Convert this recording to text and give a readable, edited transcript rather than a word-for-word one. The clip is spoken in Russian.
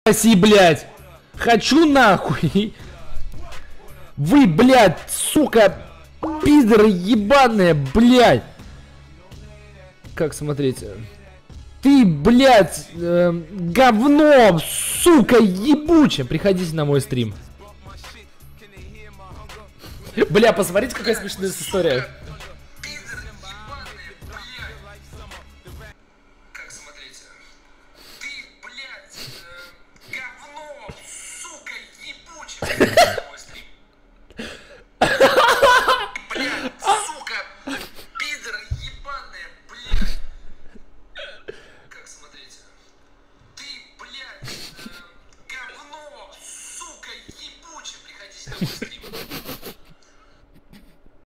Спаси, блядь. Хочу нахуй. Вы, блядь, сука, пидоры ебаные, блядь. Как смотреть? Ты, блядь, говно, сука, ебучее. Приходите на мой стрим. Бля, посмотрите, какая смешная история.